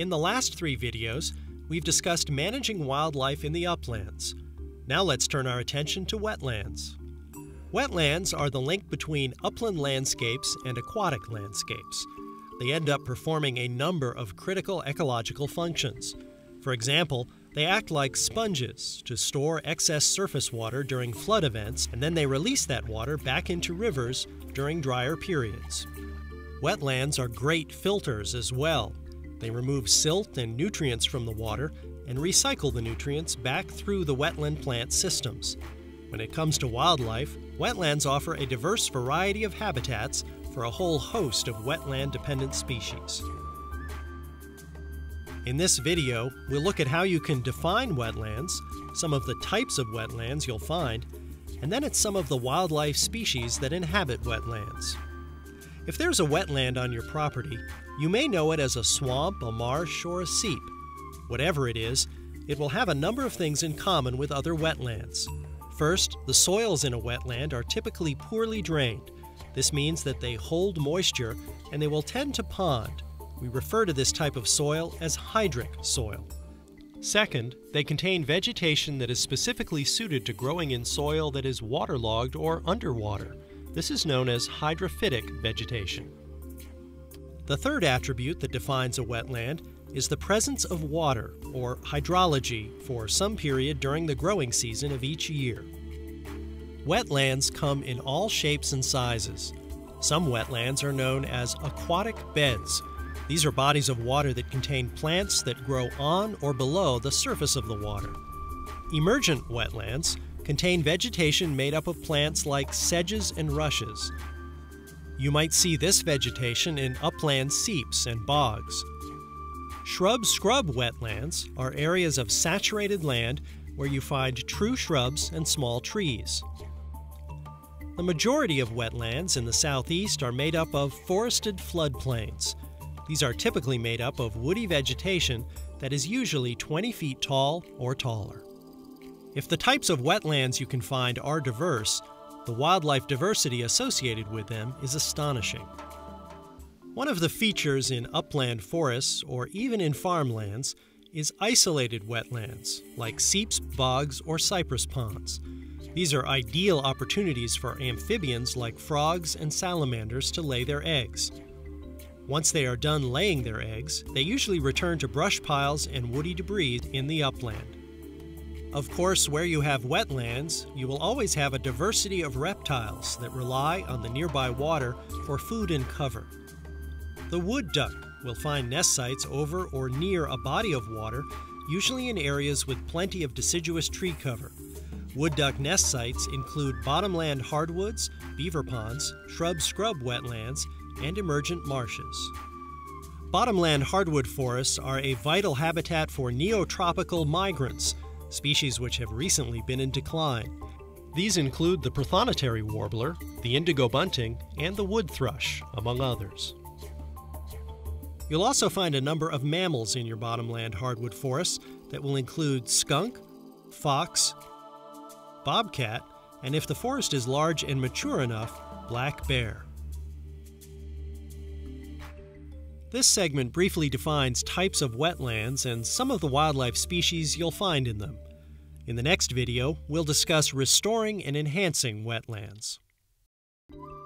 In the last 3 videos, we've discussed managing wildlife in the uplands. Now let's turn our attention to wetlands. Wetlands are the link between upland landscapes and aquatic landscapes. They end up performing a number of critical ecological functions. For example, they act like sponges to store excess surface water during flood events, and then they release that water back into rivers during drier periods. Wetlands are great filters as well. They remove silt and nutrients from the water and recycle the nutrients back through the wetland plant systems. When it comes to wildlife, wetlands offer a diverse variety of habitats for a whole host of wetland-dependent species. In this video, we'll look at how you can define wetlands, some of the types of wetlands you'll find, and then at some of the wildlife species that inhabit wetlands. If there's a wetland on your property, you may know it as a swamp, a marsh, or a seep. Whatever it is, it will have a number of things in common with other wetlands. First, the soils in a wetland are typically poorly drained. This means that they hold moisture and they will tend to pond. We refer to this type of soil as hydric soil. Second, they contain vegetation that is specifically suited to growing in soil that is waterlogged or underwater. This is known as hydrophytic vegetation. The third attribute that defines a wetland is the presence of water, or hydrology, for some period during the growing season of each year. Wetlands come in all shapes and sizes. Some wetlands are known as aquatic beds. These are bodies of water that contain plants that grow on or below the surface of the water. Emergent wetlands contain vegetation made up of plants like sedges and rushes. You might see this vegetation in upland seeps and bogs. Shrub-scrub wetlands are areas of saturated land where you find true shrubs and small trees. The majority of wetlands in the southeast are made up of forested floodplains. These are typically made up of woody vegetation that is usually 20 feet tall or taller. If the types of wetlands you can find are diverse, the wildlife diversity associated with them is astonishing. One of the features in upland forests, or even in farmlands, is isolated wetlands, like seeps, bogs, or cypress ponds. These are ideal opportunities for amphibians like frogs and salamanders to lay their eggs. Once they are done laying their eggs, they usually return to brush piles and woody debris in the upland. Of course, where you have wetlands, you will always have a diversity of reptiles that rely on the nearby water for food and cover. The wood duck will find nest sites over or near a body of water, usually in areas with plenty of deciduous tree cover. Wood duck nest sites include bottomland hardwoods, beaver ponds, shrub-scrub wetlands, and emergent marshes. Bottomland hardwood forests are a vital habitat for neotropical migrants, species which have recently been in decline. These include the prothonotary warbler, the indigo bunting, and the wood thrush, among others. You'll also find a number of mammals in your bottomland hardwood forests that will include skunk, fox, bobcat, and if the forest is large and mature enough, black bear. This segment briefly defines types of wetlands and some of the wildlife species you'll find in them. In the next video, we'll discuss restoring and enhancing wetlands.